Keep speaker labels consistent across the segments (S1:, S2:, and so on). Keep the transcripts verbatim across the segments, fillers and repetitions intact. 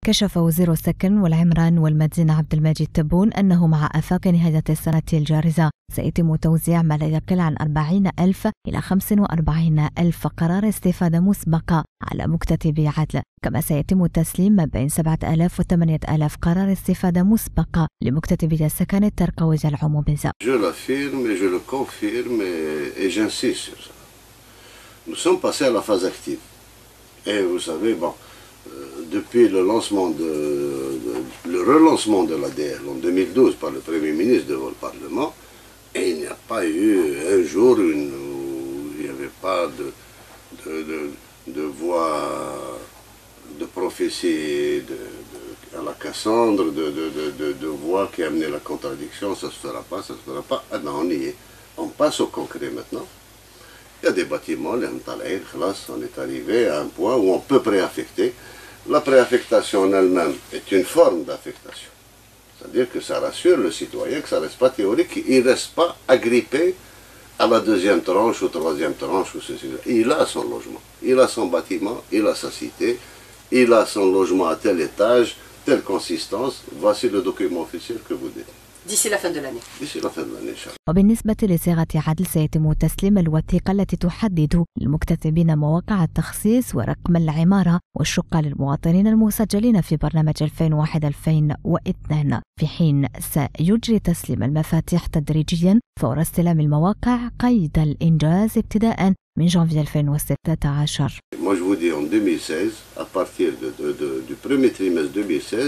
S1: كشف وزير السكن والعمران والمدينة عبد المجيد تبون أنه مع آفاق نهاية السنة الجارزة سيتم توزيع ما لا يقل عن أربعين ألف إلى خمسة وأربعين ألف قرار استفادة مسبقة على مكتتبي عدل، كما سيتم تسليم ما بين سبعة آلاف وثمانية آلاف قرار استفادة مسبقة لمكتتبي السكن الترقوية العمومية.
S2: Je l'affirme et je le confirme et j'insiste sur ça. Nous sommes passés à la phase active. Et vous savez, bon, depuis le lancement de, de le relancement de l'A D L en deux mille douze par le Premier ministre devant le Parlement, et il n'y a pas eu un jour une, où il n'y avait pas de, de, de, de voix, de prophétie de, de, à la Cassandre, de, de, de, de, de voix qui amenaient la contradiction, ça ne se fera pas, ça ne se fera pas. Ah non, on y est. On passe au concret maintenant. Il y a des bâtiments, les Mtalaïr, on est arrivé à un point où on peut préaffecter. La préaffectation en elle-même est une forme d'affectation. C'est-à-dire que ça rassure le citoyen, que ça ne reste pas théorique, qu'il ne reste pas agrippé à la deuxième tranche ou troisième tranche. Ou ceci. Il a son logement, il a son bâtiment, il a sa cité, il a son logement à tel étage, telle consistance. Voici le document officiel que vous dites.
S3: D'ici la fin de l'année.
S2: D'ici la fin de l'année, Inch'Allah.
S1: وبالنسبة لصيغة عدل سيتم تسليم الوثيقة التي تحدد للمكتتبين مواقع التخصيص ورقم العمارة والشقة للمواطنين المسجلين في برنامج ألفين وواحد ألفين واثنين، في حين سيجري تسليم المفاتيح تدريجيا فور استلام المواقع قيد الإنجاز ابتداء من جانفي ألفين وستة عشر.
S2: Moi je vous dis en deux mille seize, à partir de, de, de, du premier trimestre deux mille seize,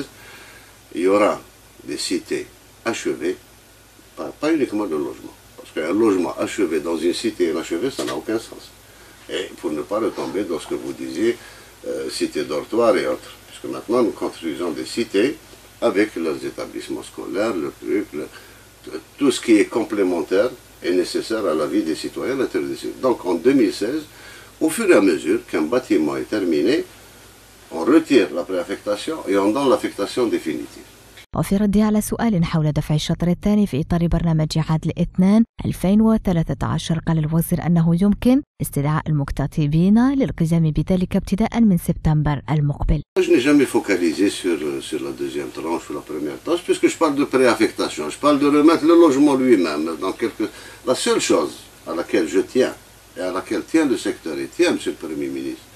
S2: il y aura des cités achevées, pas, pas uniquement le logement. Parce qu'un logement achevé dans une cité inachevée, ça n'a aucun sens. Et pour ne pas retomber dans ce que vous disiez, euh, cité dortoir et autres. Puisque maintenant nous construisons des cités avec leurs établissements scolaires, le truc, le, tout ce qui est complémentaire et nécessaire à la vie des citoyens. Donc en deux mille seize, au fur et à mesure qu'un bâtiment est terminé, on retire la préaffectation et on donne l'affectation définitive.
S1: وفي ردي على سؤال حول دفع الشطر الثاني في إطار برنامج عدل اثنان ألفين وثلاثة عشر، قال الوزير أنه يمكن استدعاء المكتتبين للقيام بذلك ابتداء من سبتمبر المقبل.
S2: Je n'ai jamais focalisé sur, sur la deuxième tranche ou la première tranche, puisque je parle de préaffectation, je parle de remettre le logement lui-même dans quelque... La seule chose à laquelle je tiens, et à laquelle tient le secteur et tient Monsieur le Premier ministre,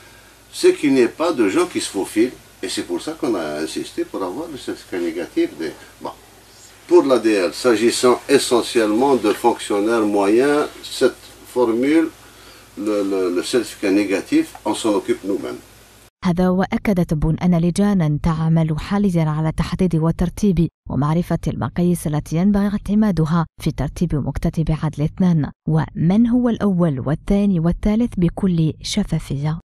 S2: c'est qu'il n'y ait pas de gens qui se faufilent. Et c'est pour ça qu'on a insisté pour avoir le certificat négatif. Des... Bon. Pour l'A D L, s'agissant essentiellement de fonctionnaires moyens, cette formule, le, le, le certificat négatif, on s'en occupe nous-mêmes.
S1: هذا وأكد تبون أن لجانا تعمل حاليا على تحديد وترتيب ومعرفة المقاييس التي ينبغي اعتمادها في ترتيب مكتتب عدل اثنان، ومن هو الأول والثاني والثالث بكل شفافية.